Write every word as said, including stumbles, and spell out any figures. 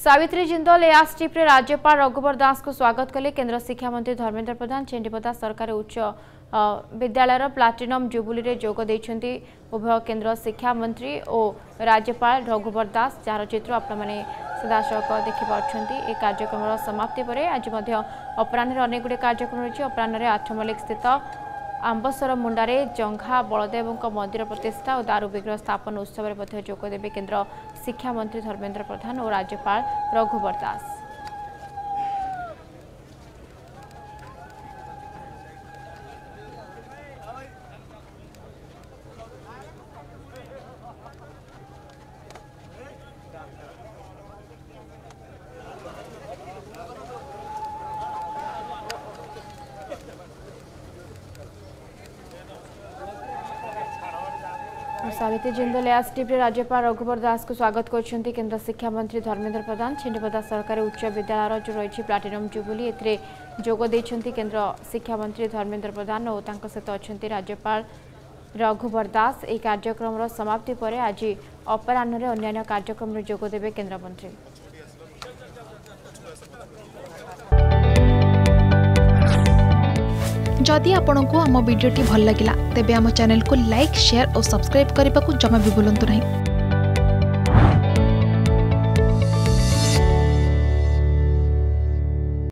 Savitri Jindal airstrip रे राज्यपाल रघुवर दास को स्वागत कले केंद्र शिक्षा मंत्री धर्मेंद्र प्रधान। चेंडीपदा सरकार उच्च विद्यालय प्लाटिनम जुबुली रे जोग देइछन्ती उभय केंद्र शिक्षा मंत्री और राज्यपाल रघुवर दास, जार चित्र आपण माने सीधासख देखिपार्छन्ती। ए कार्यक्रम समाप्ति पर आज अपराह्न अनेक गुड़े कार्यक्रम रही। अपराह्न आठमल्लिक स्थित आंबसर मुंडारे जंघा बलदेव मंदिर प्रतिष्ठा और दारू विग्रह स्थापन उत्सव में जोगदेवे केंद्र शिक्षा मंत्री धर्मेंद्र प्रधान और राज्यपाल रघुवर दास। सावित्री जिंदल एयरस्ट्रिप रे राज्यपाल रघुवर दास को स्वागत करछन्ती केंद्र शिक्षा मंत्री धर्मेंद्र प्रधान। छिंडीपदा सरकारी उच्च विद्यालय जो रही प्लाटिनम जुबुली एथिरे जोग देइछन्ती केंद्र शिक्षा मंत्री धर्मेंद्र प्रधान और तांको सहित अछन्ती राज्यपाल रघुवर दास। ए कार्यक्रम समाप्ति पर आज अपराह्न अन्य कार्यक्रम रे जोग देबे केंद्र मंत्री। जदि आपंक आम भिडी भल लगा तेब आम चैनल को लाइक, शेयर और सब्सक्राइब करने को जमा भी भूलु नहीं।